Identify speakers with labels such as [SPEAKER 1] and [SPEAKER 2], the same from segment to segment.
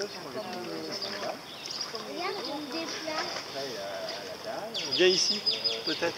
[SPEAKER 1] Viens ici, peut-être.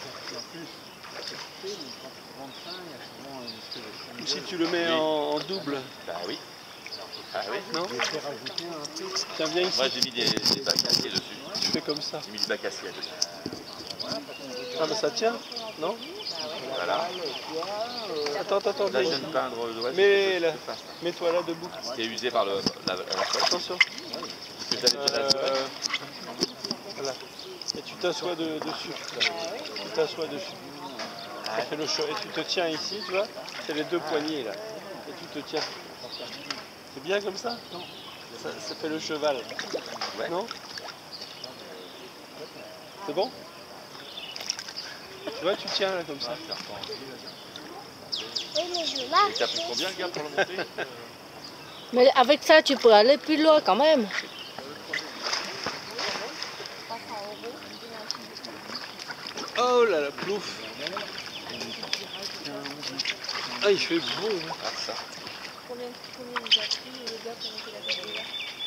[SPEAKER 1] Ou si tu le mets en double.
[SPEAKER 2] Bah oui. Ah oui.
[SPEAKER 1] Non. Tiens, viens ici.
[SPEAKER 2] Moi j'ai mis des bacs à acier dessus.
[SPEAKER 1] Tu fais comme ça.
[SPEAKER 2] J'ai mis du bac à acier dessus.
[SPEAKER 1] Ah mais ça tient, non?
[SPEAKER 2] Voilà.
[SPEAKER 1] Attends,
[SPEAKER 2] Là je
[SPEAKER 1] viens
[SPEAKER 2] viens de
[SPEAKER 1] ici.
[SPEAKER 2] peindre. Ouais,
[SPEAKER 1] Mais là, mets-toi là debout.
[SPEAKER 2] qui est usé par la
[SPEAKER 1] Attention.
[SPEAKER 2] que j'avais déjà assuré.
[SPEAKER 1] Voilà. Et tu t'assois dessus. Tu t'assois dessus. Ça fait le chaud. Et tu te tiens ici, tu vois. C'est les deux poignées là. Et tu te tiens. C'est bien comme ça? Non. Ça fait le cheval.
[SPEAKER 2] Ouais.
[SPEAKER 1] Non? C'est bon? Tu vois, tu tiens là comme ça.
[SPEAKER 3] Oui, mais je
[SPEAKER 2] Et
[SPEAKER 3] marche.
[SPEAKER 2] t'as pris combien le gars pour le monter?
[SPEAKER 4] Mais avec ça, tu peux aller plus loin quand même.
[SPEAKER 1] Oh là là, plouf. Ah, il fait beau. Hein.
[SPEAKER 2] Ah ça.
[SPEAKER 5] Combien il a pris le gars pour monter la vidéo?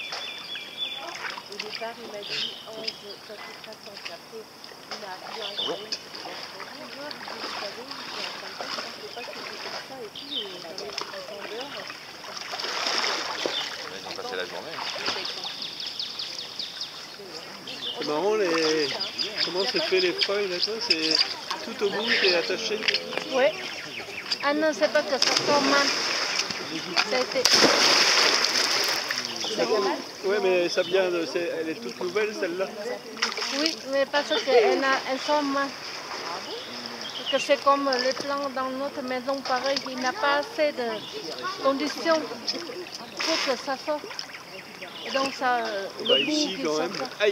[SPEAKER 5] Au départ, il m'a dit 11, ça coûtera 100. Puis après, il a appelé un jour. Bonjour, vous savez, je ne pensais pas que c'était comme ça et tout. J'en ai 30 heures.
[SPEAKER 2] Ils ont passé la journée.
[SPEAKER 1] C'est marrant comment c'est fait les feuilles là, toi, c'est tout au bout qui est attaché.
[SPEAKER 4] Oui. Ah non, c'est pas que ça tombe mal. Ça a été...
[SPEAKER 1] Oui, mais ça vient elle est toute nouvelle celle-là.
[SPEAKER 4] Oui, mais parce qu'elle sont mal. Parce que c'est comme les plants dans notre maison, pareil, il n'a pas assez de conditions pour que ça sorte. Et donc ça, le
[SPEAKER 1] Bah,
[SPEAKER 4] bout
[SPEAKER 1] ici
[SPEAKER 4] qui
[SPEAKER 1] quand
[SPEAKER 4] sort
[SPEAKER 1] même.
[SPEAKER 4] pas.
[SPEAKER 1] Aïe.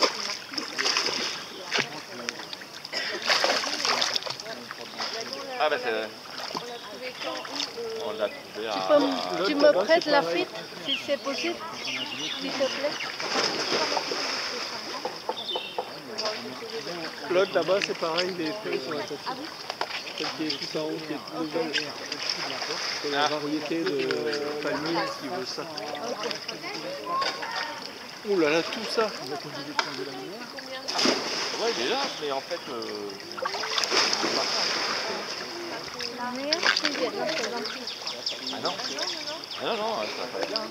[SPEAKER 2] Ah bah c'est... On l'a trouvé à...
[SPEAKER 4] Tu me prêtes la fitte, si c'est possible, s'il te plaît.
[SPEAKER 1] L'autre là-bas c'est pareil, les feuilles sont attachées. Celle qui est tout en haut, qui est toute nouvelle. C'est la variété de palmier qui veut ça. Ouh là là, tout ça.
[SPEAKER 2] Ouais déjà, mais en fait...
[SPEAKER 4] La meilleure, c'est bien, non, c'est gentil.
[SPEAKER 2] Ah non. Ah non, non, ça va pas bien.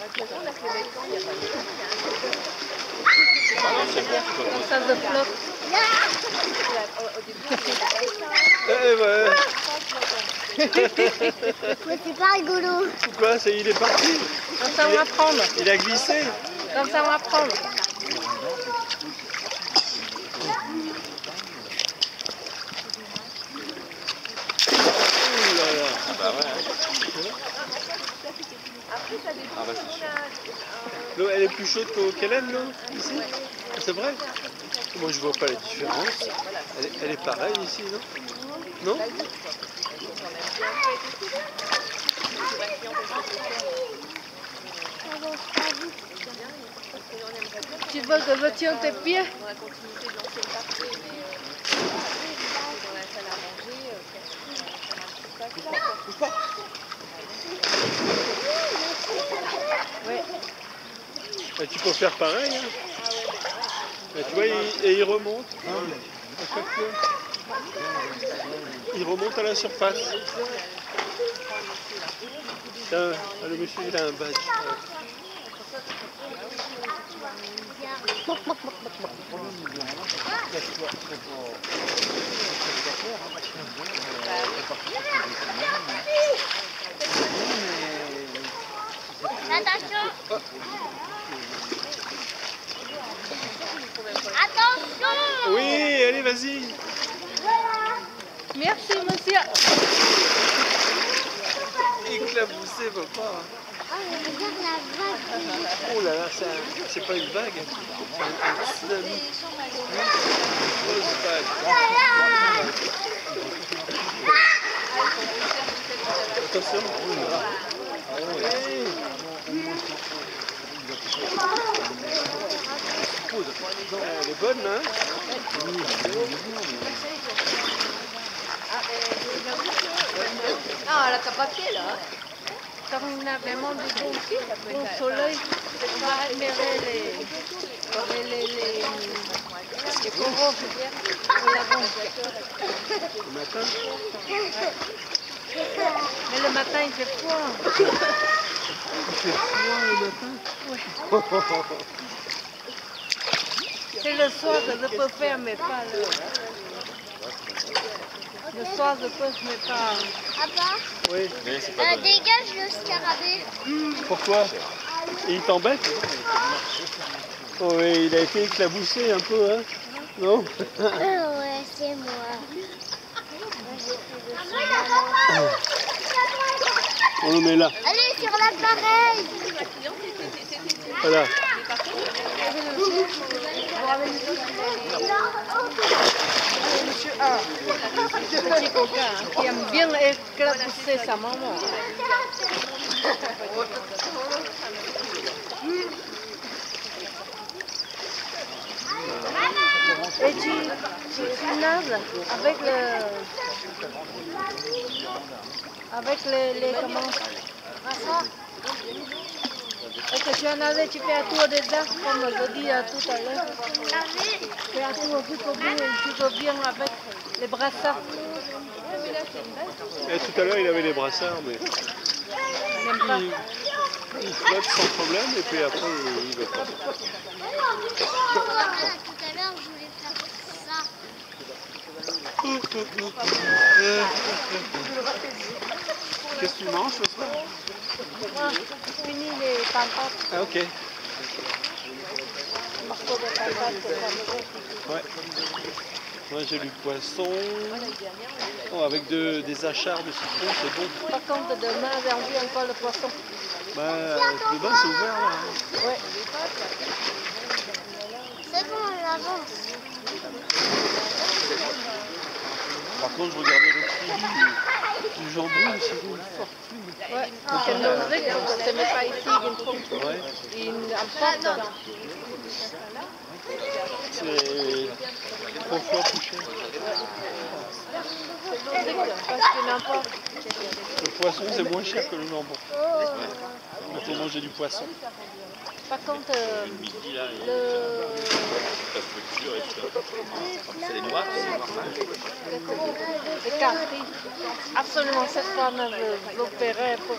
[SPEAKER 2] Ah non, c'est bon.
[SPEAKER 4] Ça se flotte.
[SPEAKER 1] Eh ouais.
[SPEAKER 3] Mais c'est pas rigolo.
[SPEAKER 1] Pourquoi il est parti?
[SPEAKER 4] Comme ça, on va prendre.
[SPEAKER 1] Il a glissé.
[SPEAKER 4] Comme ça, on va prendre.
[SPEAKER 1] Ouh là là.
[SPEAKER 2] Ah bah ouais. Ah bah c'est sûr.
[SPEAKER 1] L'eau, elle est plus chaude qu'Hélène, l'eau, ici? C'est vrai? Moi, je vois pas la différence. Elle est pareille ici, non? Non?
[SPEAKER 4] Tu veux que je tienne tes pieds?
[SPEAKER 5] Dans la continuité de l'ancienne partie, mais dans la salle à manger, faire un petit pack là.
[SPEAKER 4] Oui.
[SPEAKER 1] Et tu peux faire pareil, hein? Et tu vois, il remonte. À chaque fois. Il remonte à la surface. Tiens, le monsieur, il a un badge.
[SPEAKER 3] Attention. Attention.
[SPEAKER 1] Oui, allez, vas-y.
[SPEAKER 4] Merci, monsieur.
[SPEAKER 1] Éclaboussé, papa.
[SPEAKER 3] Oh, regarde la vague.
[SPEAKER 1] Oh là là, c'est pas une vague, c'est un tsunami. Grosse vague. Attention. Elle est bonne, hein?
[SPEAKER 4] Ah, elle a pas pied là. Quand on a vraiment du bon soleil, on va admirer les coraux au lagon.
[SPEAKER 1] Le matin?
[SPEAKER 4] Mais le matin, il fait froid.
[SPEAKER 1] Il fait froid le matin?
[SPEAKER 4] Oui. C'est le soir que je peux faire, mais pas le soir, je peux, mais pas...
[SPEAKER 3] Papa,
[SPEAKER 1] Oui.
[SPEAKER 3] dégage le scarabée.
[SPEAKER 1] Pourquoi? Et il t'embête? Oh oui, il a été éclaboussé un peu, hein? Non?
[SPEAKER 3] Ouais, c'est moi.
[SPEAKER 1] On le met là.
[SPEAKER 3] Allez, sur l'appareil.
[SPEAKER 1] Voilà.
[SPEAKER 4] Petit coquin qui aime bien éclabousser sa maman. Et tu nages avec les comment? Est-ce que tu as nagé, tu fais un tour des arcs comme je dis tout à l'heure. Tu fais un tour jusqu'au bout et tu reviens avec les brassards.
[SPEAKER 1] Et tout à l'heure, il avait les brassards, mais
[SPEAKER 4] Même pas.
[SPEAKER 1] il flotte sans problème, et puis après, il veut pas.
[SPEAKER 3] Tout à l'heure, je voulais faire ça.
[SPEAKER 1] Qu'est-ce que tu manges ce soir?
[SPEAKER 4] Ah, fini les patates.
[SPEAKER 1] Ah, ok.
[SPEAKER 4] Morceaux de patates, c'est fameux.
[SPEAKER 1] Ouais. Moi, j'ai du poisson. Oh, avec des achards de citron, c'est bon.
[SPEAKER 4] Par contre, demain, j'ai envie encore le poisson.
[SPEAKER 1] Bah, demain, c'est ouvert, là.
[SPEAKER 4] Ouais.
[SPEAKER 3] C'est bon, on avance.
[SPEAKER 1] Par contre, je regardais le prix du jambon, c'est une fortune.
[SPEAKER 4] Ouais. C'est Nordique, donc ce n'est pas ici qu'ils font.
[SPEAKER 1] Ouais.
[SPEAKER 4] Ils importent.
[SPEAKER 1] C'est 3 fois plus cher.
[SPEAKER 4] C'est Nordique parce qu'ils importent.
[SPEAKER 1] Le poisson, c'est moins cher que le jambon. Il faut manger du poisson.
[SPEAKER 4] Par contre,
[SPEAKER 6] La structure et tout ça. C'est les noix, c'est normal.
[SPEAKER 4] le carpi, absolument cette femme l'opérait pour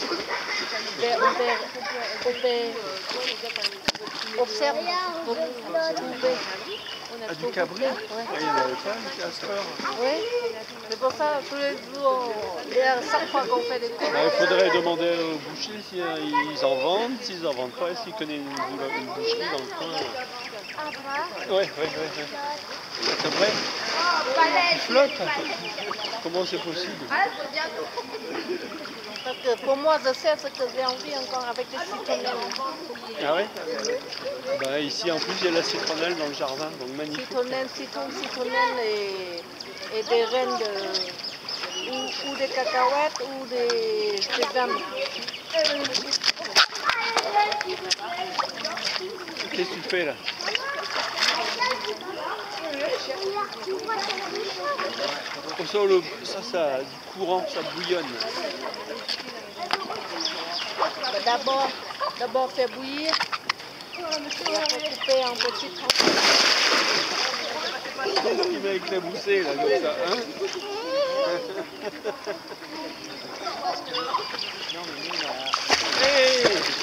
[SPEAKER 4] observe pour trouver.
[SPEAKER 1] Ah, du cabri?
[SPEAKER 4] Ouais.
[SPEAKER 1] Ah, il n'y en avait pas, du castor.
[SPEAKER 4] Oui, c'est pour ça tous les jours, et à chaque fois qu'on fait des cours.
[SPEAKER 1] Il faudrait demander aux bouchers s'ils en vendent. S'ils en vendent pas, est-ce qu'ils connaissent une boucherie dans le coin? Oui. C'est vrai? Tu flottes? Comment c'est possible?
[SPEAKER 4] Parce que pour moi, je sais ce que j'ai envie encore avec des citronnelles.
[SPEAKER 1] Ah ouais? Bah, ici en plus il y a la citronnelle dans le jardin, donc magnifique.
[SPEAKER 4] Citronnelle et des rennes ou des cacahuètes ou des sésames.
[SPEAKER 1] Qu'est-ce que tu fais là? Ça a du courant, ça bouillonne.
[SPEAKER 4] D'abord faire bouillir, et après couper en petites tranches.
[SPEAKER 1] Qu'est-ce qui m'a éclaboussé là comme ça, hein? Hey!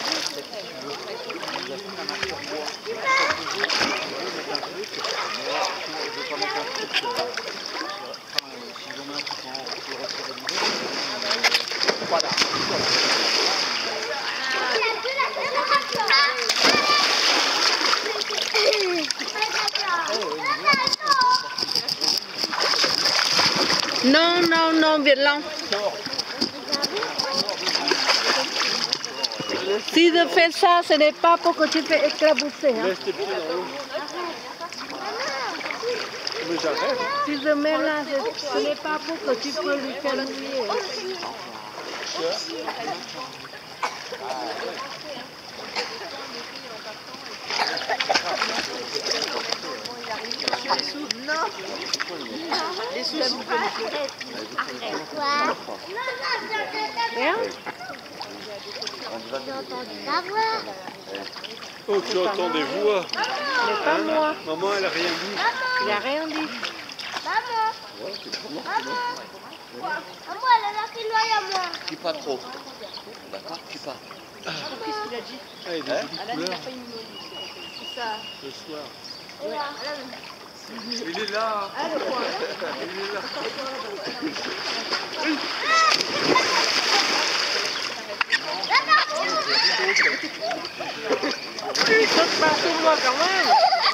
[SPEAKER 4] Non, Vietland. Si je fais ça, ce n'est pas pour que tu fais éclabousser. Hein.
[SPEAKER 1] Laisse tes pieds dans l'eau. Mais j'arrête.
[SPEAKER 4] Si je mets là, ce n'est pas pour que tu peux lui faire mouiller.
[SPEAKER 3] Non.
[SPEAKER 5] Les sous, s'il vous plaît, monsieur.
[SPEAKER 3] Quoi?
[SPEAKER 4] Hein?
[SPEAKER 3] J'ai entendu la voix.
[SPEAKER 1] Oh, tu entends des voix.
[SPEAKER 4] Mais pas moi.
[SPEAKER 1] Maman, elle a rien dit.
[SPEAKER 4] Il a rien dit.
[SPEAKER 3] Maman. Maman. Maman, elle a la fille à moi.
[SPEAKER 6] Tue pas trop. D'accord, tue pas.
[SPEAKER 5] Qu'est-ce qu'il a dit?
[SPEAKER 1] Ah, il y a des jolies
[SPEAKER 5] Elle a dit
[SPEAKER 1] couleurs
[SPEAKER 5] la faille mignonne. C'est ça.
[SPEAKER 1] ce soir.
[SPEAKER 6] Il est là.
[SPEAKER 5] Ah, le coin.
[SPEAKER 6] Il est là.
[SPEAKER 4] Il saute partout moi quand même.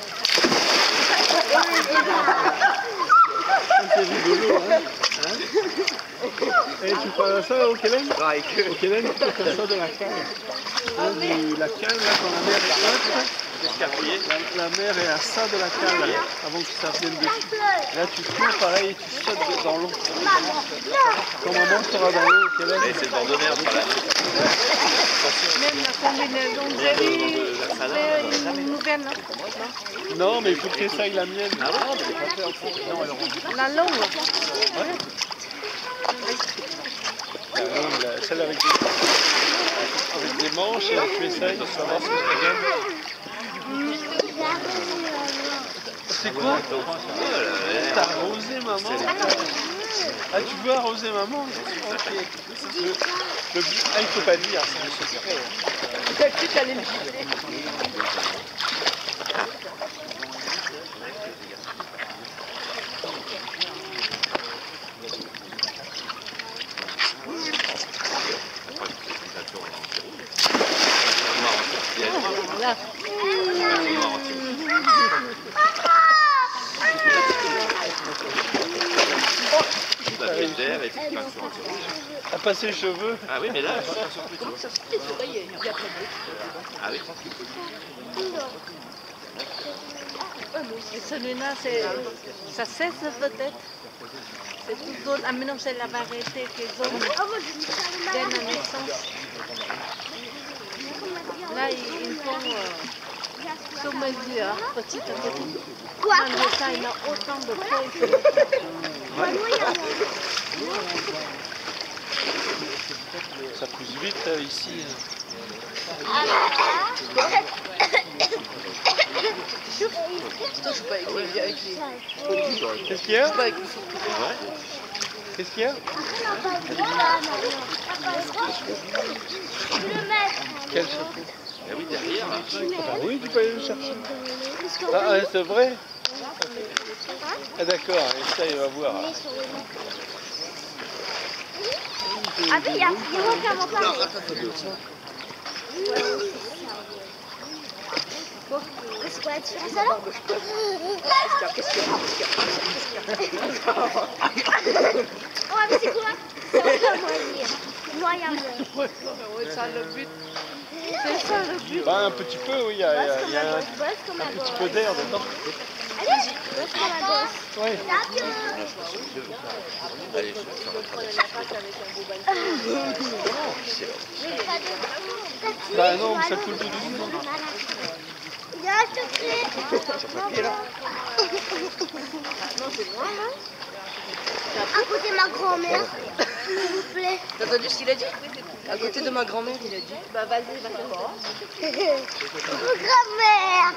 [SPEAKER 1] C'est rigolo, hein? Et tu feras ça au Kellen? Au Kellen, tu peux faire ça de la cale. Hein, la cale, là, quand la mer est haute, la mer est à ça de la cale, là, avant que ça vienne dessus. Là, tu cours pareil et tu sautes dans l'eau. Quand maman sera dans l'eau au Kellen,
[SPEAKER 6] C'est le bord de mer, voilà.
[SPEAKER 4] Même la combinaison de une nouvelle.
[SPEAKER 1] non, mais il faut que tu essayes la mienne.
[SPEAKER 6] Ah ouais,
[SPEAKER 4] La longue.
[SPEAKER 1] La longue, celle avec des manches, et tu essayes de savoir ce que ça donne. C'est quoi? T'as arrosé maman? Ah, tu veux arroser maman? Ok. Il faut pas dire, c'est un secret.
[SPEAKER 5] Tu allais le gifler.
[SPEAKER 4] Là.
[SPEAKER 6] d'air et tu passes sur un petit.
[SPEAKER 1] À passer les cheveux.
[SPEAKER 6] Ah oui, mais là, je passe sur
[SPEAKER 5] Comment ça se fait les oreilles? Il y a pas de...
[SPEAKER 6] Ah oui, tranquille.
[SPEAKER 4] Et celui-là, ça cesse peut-être. C'est tout zone. Ah mais non, c'est la variété qui est zone dès la naissance. Là, ils font sur mesure, petit à petit.
[SPEAKER 3] Quoi?
[SPEAKER 4] Un dessin, il a autant de feuilles.
[SPEAKER 1] Ça pousse vite ici.
[SPEAKER 5] Toi, je joue pas avec les...
[SPEAKER 1] Qu'est-ce qu'il y a?
[SPEAKER 5] Pas avec les...
[SPEAKER 1] Qu'est-ce qu'il y a? Quel chapeau?
[SPEAKER 6] Ah oui, derrière.
[SPEAKER 1] Ah oui, tu peux aller le chercher. Ah, c'est vrai? Ah d'accord, et ça il va voir.
[SPEAKER 3] Ah oui, il y a vraiment pas. C'est quoi la différence alors? Oh, mais c'est quoi? C'est quoi moyen bleu.
[SPEAKER 5] Ouais, ça le but.
[SPEAKER 4] C'est ça le but.
[SPEAKER 1] Bah un petit peu, oui, il y a un petit peu d'air dedans.
[SPEAKER 3] Allez, bosse comme un gosse.
[SPEAKER 1] Oui.
[SPEAKER 6] Allez, je vais faire
[SPEAKER 1] Bah non, mais ça coule tout doucement.
[SPEAKER 3] Il y a un secret. À côté de ma grand-mère, s'il vous plaît.
[SPEAKER 5] T'as entendu ce qu'il a dit? À côté de ma grand-mère, il a dit. Bah vas-y, va faire quoi?
[SPEAKER 3] Grand-mère.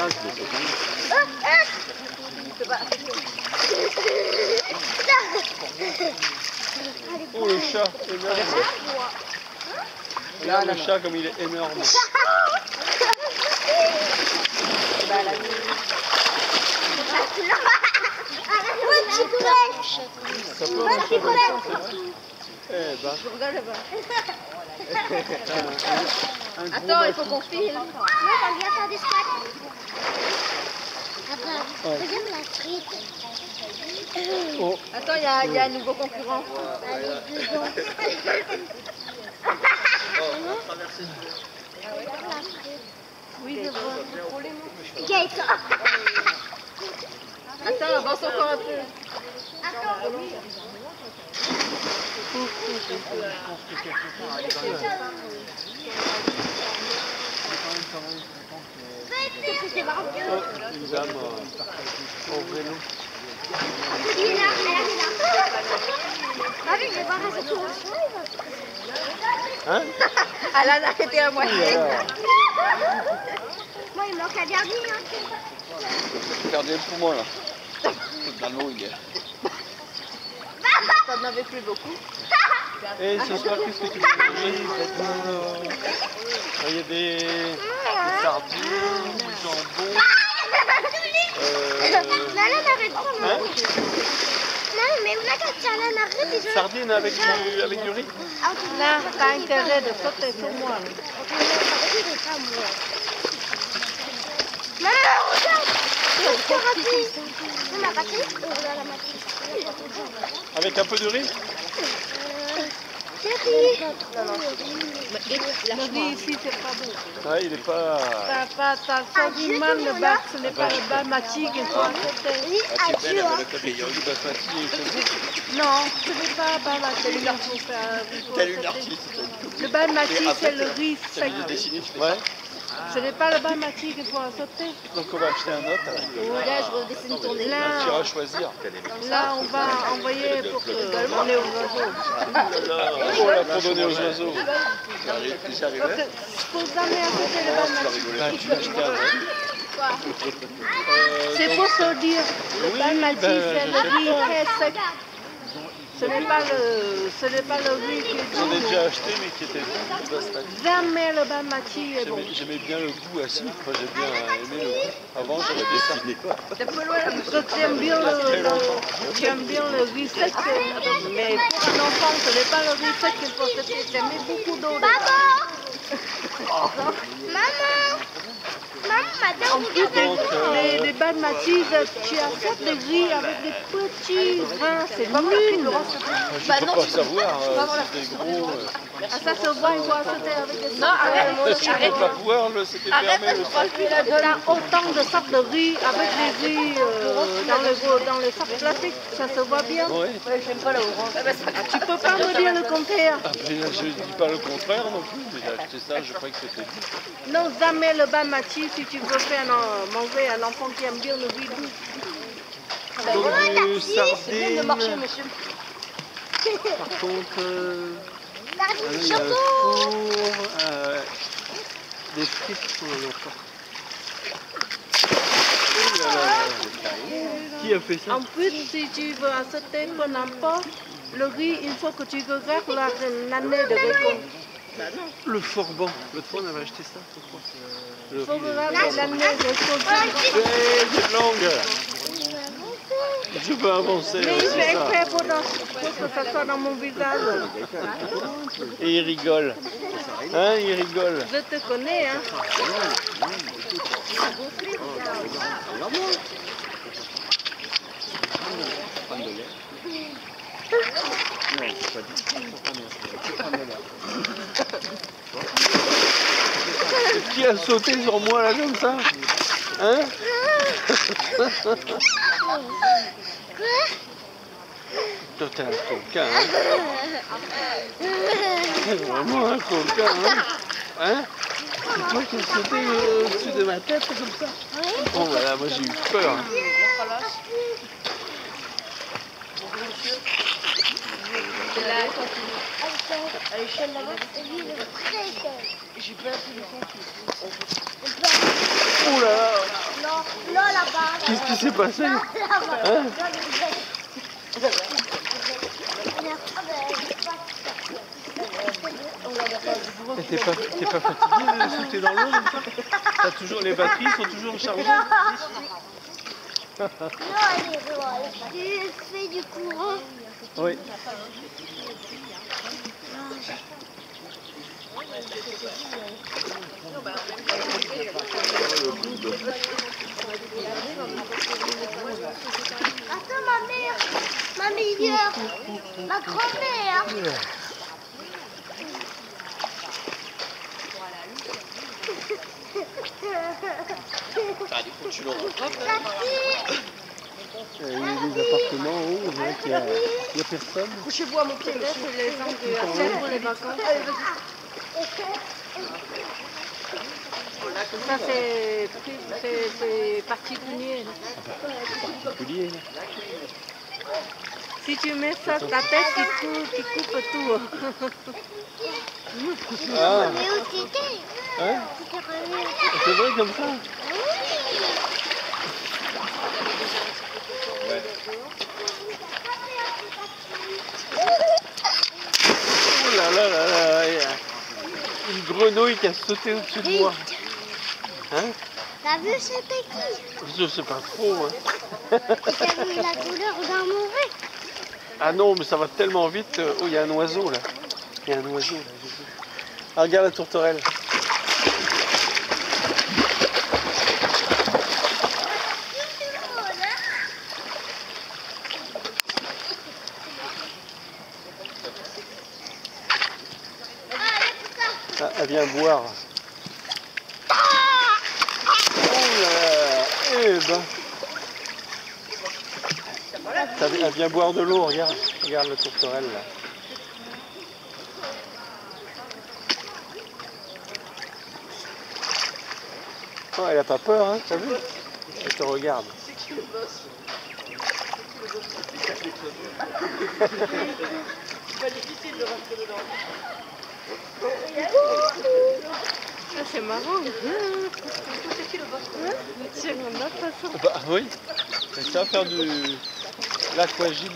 [SPEAKER 1] Oh le chat, énorme. Regarde le chat comme il est énorme. Ça peut Eh ben,
[SPEAKER 5] Je regarde là-bas.
[SPEAKER 1] un gros
[SPEAKER 5] Attends, il faut qu'on file.
[SPEAKER 3] Non, on vient faire des squats. Regarde la frite.
[SPEAKER 1] Oh,
[SPEAKER 5] Attends, il y a un nouveau concurrent.
[SPEAKER 3] Allez, dedans.
[SPEAKER 4] Oui, je vois.
[SPEAKER 3] Gaëtan.
[SPEAKER 5] Attends, avance encore un peu.
[SPEAKER 3] C'est marrant.
[SPEAKER 1] une dame au vélo.
[SPEAKER 3] Il est là, elle est là. Ah oui, je vais voir à ce tour.
[SPEAKER 1] Hein?
[SPEAKER 5] Elle a arrêté à moitié.
[SPEAKER 1] Oui, alors.
[SPEAKER 3] manque à dernier. Hein.
[SPEAKER 6] J'ai perdu un poumon là. Dans l'eau il est.
[SPEAKER 5] T'en avais plus beaucoup.
[SPEAKER 1] Et ce soir, qu'est-ce que tu veux manger? Il y a des sardines, du jambon.
[SPEAKER 3] Nana, arrête pas.
[SPEAKER 1] Hein?
[SPEAKER 3] Non, mais on a qu'à tiens, Nana, arrête déjà.
[SPEAKER 1] Sardines avec du riz?
[SPEAKER 4] Là, t'as intérêt de sauter sur moi.
[SPEAKER 3] Maman, regarde. C'est raté. On a raté. Regarde la matrice.
[SPEAKER 1] Avec un peu de riz?
[SPEAKER 3] Chérie.
[SPEAKER 4] Le riz ici, c'est pas bon.
[SPEAKER 1] Ouais, il est pas...
[SPEAKER 4] T'as sentiment le bas, ce n'est pas le basmati qu'il faut sauter.
[SPEAKER 3] Oui, adieu. Hein.
[SPEAKER 1] Il y a du basmati et c'est bon.
[SPEAKER 4] Non, ce n'est pas basmati qu'il faut faire.
[SPEAKER 6] T'es une artiste.
[SPEAKER 4] Le basmati, c'est le riz sec.
[SPEAKER 1] Ouais.
[SPEAKER 4] Ce n'est pas le basmati qu'il faut sauter.
[SPEAKER 1] Donc on va acheter un autre.
[SPEAKER 5] Là, je redessine ton nez.
[SPEAKER 1] Tu iras choisir.
[SPEAKER 4] Là, on va envoyer pour donner aux oiseaux.
[SPEAKER 1] Oh là, pour donner aux oiseaux.
[SPEAKER 6] J'arrive.
[SPEAKER 4] Parce que pour donner à côté le basmati.
[SPEAKER 1] Ah, tu vas acheter un autre.
[SPEAKER 4] C'est pour se dire, le
[SPEAKER 1] Oui,
[SPEAKER 4] basmati,
[SPEAKER 1] ben,
[SPEAKER 4] c'est le riz très sec. Ce n'est pas le riz qui est
[SPEAKER 1] J'en ai
[SPEAKER 4] doux.
[SPEAKER 1] déjà acheté, mais qui était bon, du basmati.
[SPEAKER 4] Jamais le basmati est bon.
[SPEAKER 1] J'aimais bien le goût assis. Moi, j'ai bien aimé le goût. Avant, j'aurais dessiné quoi.
[SPEAKER 4] Parce que tu aimes bien le riz sec, mais pour un enfant, ce n'est pas le riz sec qu'il faut sauter. Tu as mis beaucoup d'eau dedans.
[SPEAKER 3] Maman, madame,
[SPEAKER 4] En plus, les basmati, tu achètes des riz avec des petits grains, c'est nul.
[SPEAKER 1] Je ne peux pas savoir si c'est gros.
[SPEAKER 4] Ah, ça se voit, il faut acheter avec des
[SPEAKER 5] Non, arrête,
[SPEAKER 1] Je ne peux pas pouvoir, c'était fermé le sac.
[SPEAKER 4] Il y a autant de sortes de riz avec des riz dans les sacs plastiques, ça se voit bien.
[SPEAKER 1] Oui.
[SPEAKER 5] J'aime pas la orange.
[SPEAKER 4] Tu peux pas me dire le contraire.
[SPEAKER 1] Ah, mais je ne dis pas le contraire non plus, mais j'ai acheté ça, je croyais que c'était bon.
[SPEAKER 4] Non, jamais le basmati si tu veux faire manger un enfant qui aime bien le riz doux.
[SPEAKER 1] Donc du
[SPEAKER 5] Vient de
[SPEAKER 1] sardines,
[SPEAKER 5] marcher, monsieur.
[SPEAKER 1] par contre,
[SPEAKER 3] Sardine,
[SPEAKER 1] il y a
[SPEAKER 3] chapeau.
[SPEAKER 1] un four, des frites pour l'enfant. Oh là là. Qui a fait ça?
[SPEAKER 4] En plus, si tu veux acheter peu n'importe, le riz, il faut que tu regardes l'année de récolte.
[SPEAKER 1] Le forban. L'autre fois, on avait acheté ça, pourquoi? Le
[SPEAKER 4] Il faut
[SPEAKER 1] riz.
[SPEAKER 4] regarder l'année de récolte.
[SPEAKER 1] C'est longue. Je peux avancer,
[SPEAKER 4] Mais il fait
[SPEAKER 1] c'est ça.
[SPEAKER 4] exprès pour que ça soit dans mon visage.
[SPEAKER 1] Et il rigole. Hein, il rigole.
[SPEAKER 4] Je te connais, hein.
[SPEAKER 1] Qui a sauté sur moi là comme ça? Hein? Toi t'es un coquin, hein? T'es vraiment un coquin, hein? Hein? C'est toi qui as sauté au-dessus de ma tête comme ça? Oh là là, moi j'ai eu peur. Oh là là!
[SPEAKER 3] Non, là-bas.
[SPEAKER 1] Qu'est-ce qui s'est passé? Hein? T'es pas fatigué de sauter dans l'eau comme ça? T'as toujours, les batteries sont toujours chargées?
[SPEAKER 3] Non, tu fais du courant.
[SPEAKER 1] Oui.
[SPEAKER 3] Attends, ma mère, ma meilleure, ma grand-mère.
[SPEAKER 1] Il y a des appartements en haut, on dirait qu'il n'y a personne.
[SPEAKER 5] Couchez-vous à mon pied.
[SPEAKER 4] Peut-être les gens qui achètent pour les vacances. Ça, c'est particulier.
[SPEAKER 1] Particulier.
[SPEAKER 4] Si tu mets ça, ta tête qui coupe tout.
[SPEAKER 1] Ah,
[SPEAKER 3] Mais où c'était?
[SPEAKER 1] hein? C'est vrai comme ça? là là là, il y a une grenouille qui a sauté au-dessus de moi. Hein?
[SPEAKER 3] T'as vu c'était qui?
[SPEAKER 1] Je sais pas trop. Hein.
[SPEAKER 3] Et t'as vu la couleur d'un mauvais?
[SPEAKER 1] Ah non, mais ça va tellement vite. Oh, il y a un oiseau là. Il y a un oiseau là. J'ai vu. Ah, regarde la tourterelle. Ah, elle vient boire. Oh là là. Eh ben. Elle vient boire de l'eau, regarde. Regarde la tourterelle là. Oh, elle a pas peur, hein, t'as vu? Elle te regarde.
[SPEAKER 4] Ah, c'est marrant. Tiens, on a pas ça.
[SPEAKER 1] Bah oui, c'est ça, faire de l'aquagym.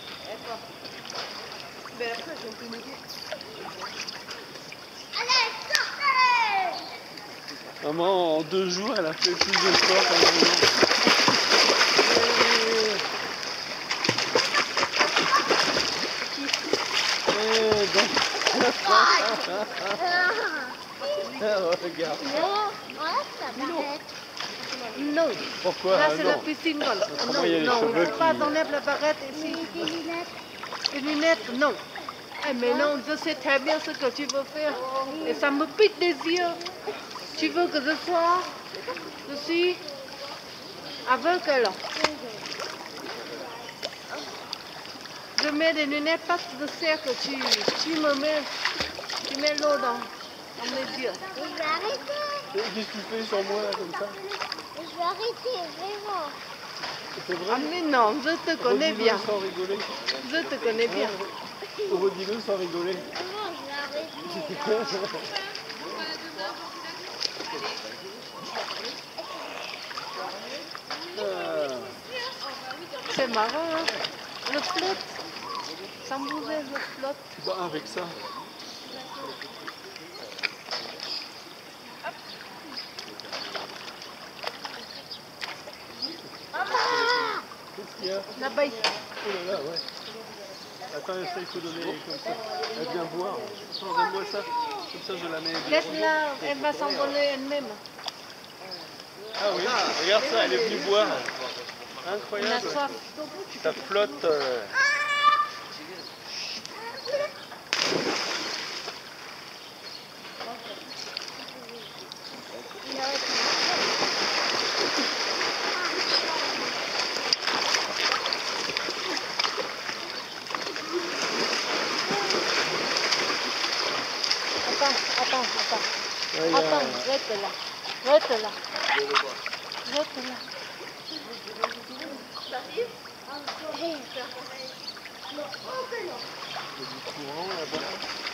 [SPEAKER 1] Maman, en 2 jours, elle a fait plus de sport qu'en 2 ans. Regarde.
[SPEAKER 4] Non.
[SPEAKER 1] Pourquoi?
[SPEAKER 4] Là,
[SPEAKER 1] Ah,
[SPEAKER 4] c'est
[SPEAKER 1] non.
[SPEAKER 4] la piscine. Non,
[SPEAKER 1] Comment il y a les
[SPEAKER 4] non,
[SPEAKER 1] cheveux
[SPEAKER 4] on ne peut pas
[SPEAKER 1] qui-
[SPEAKER 4] enlever la barrette ici.
[SPEAKER 3] Des lunettes.
[SPEAKER 4] Les lunettes, non. Eh, mais non, je sais très bien ce que tu veux faire. Et ça me pique des yeux. Tu veux que je sois? Je suis aveugle. Je mets des lunettes parce que je sais que tu mets l'eau dans mes yeux.
[SPEAKER 3] Je vais arrêter.
[SPEAKER 1] Qu'est-ce que tu fais sur moi là comme ça?
[SPEAKER 3] Je vais arrêter, vraiment.
[SPEAKER 1] C'est vrai?
[SPEAKER 4] Ah mais non, je te connais
[SPEAKER 1] Redis-le
[SPEAKER 4] bien.
[SPEAKER 1] sans rigoler.
[SPEAKER 4] Je te connais bien.
[SPEAKER 1] Redis-le sans rigoler.
[SPEAKER 3] Vraiment, je vais arrêter.
[SPEAKER 4] C'est marrant, hein? Je flotte. Sans bouger, je flotte.
[SPEAKER 1] Bah, avec ça. Qu'est-ce qu'il y a?
[SPEAKER 4] L'abeille.
[SPEAKER 1] Oh là là, ouais. Attends, ça il faut donner comme ça. Elle vient boire. Attends, donne-moi ça. Comme ça je la mets.
[SPEAKER 4] Laisse-la, elle va s'envoler elle-même.
[SPEAKER 1] Ah oui, regarde ça, elle est venue boire.
[SPEAKER 4] On a
[SPEAKER 1] Incroyable.
[SPEAKER 4] soif.
[SPEAKER 1] Ça flotte.
[SPEAKER 4] Attends.
[SPEAKER 1] Ouais, il y a-
[SPEAKER 4] Attends, reste là. Reste là. Reste là.
[SPEAKER 1] courant là-bas.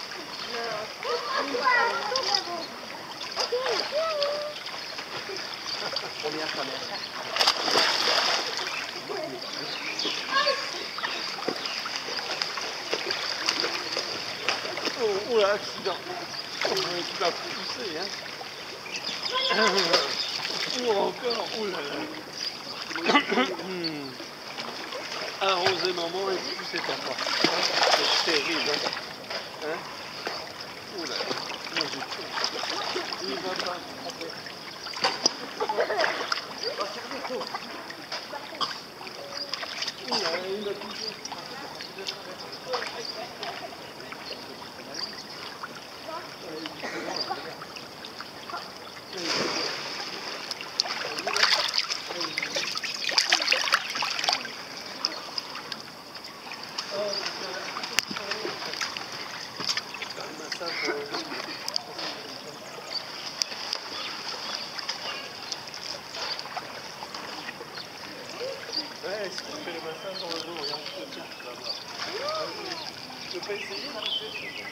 [SPEAKER 1] Oh là, accident. Tu vas pousser, hein. Ou encore, oh là là. Arroser maman et pousser papa. C'est terrible, hein. Hein? Oh là là. Moi j'ai peur. Il va pas. Oh là là, il m'a touché. Ouais, si tu fais le massage dans le dos, regarde, je te tiens, tu vas voir. Tu peux pas essayer?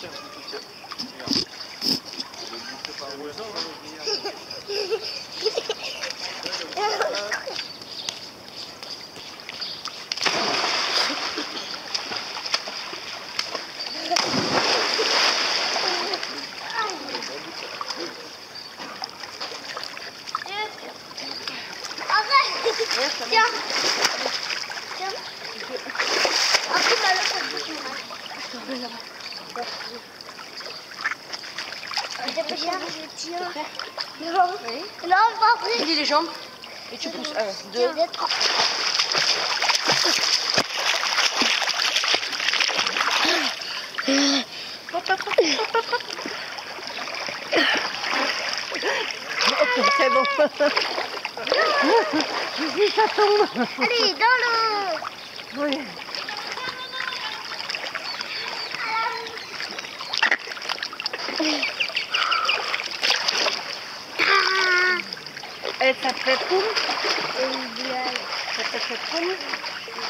[SPEAKER 1] tiens, tout tient. Regarde. Le voisin,
[SPEAKER 3] Arrête. Tiens. Tiens. Après, bah, là, ça me fait mal. Tiens. Non. Non, pas vrai.
[SPEAKER 5] Plie les jambes et tu pousses. 1, 2,
[SPEAKER 3] 3.
[SPEAKER 4] C'est bon. Ça tombe.
[SPEAKER 3] Allez, dans l'eau.
[SPEAKER 4] Oui. Et ça fait poum. Ça te fait poum.